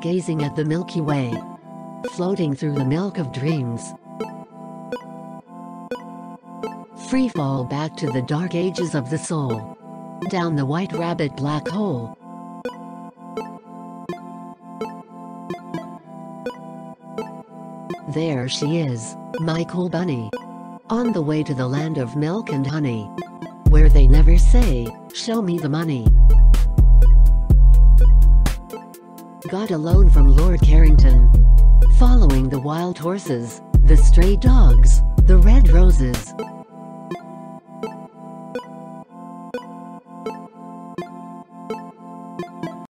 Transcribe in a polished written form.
gazing at the Milky Way, floating through the milk of dreams. Free fall back to the dark ages of the soul, down the white rabbit black hole. There she is, my cool bunny, on the way to the land of milk and honey, where they never say, "Show me the money." Got a loan from Lord Carrington, following the wild horses, the stray dogs, the red roses.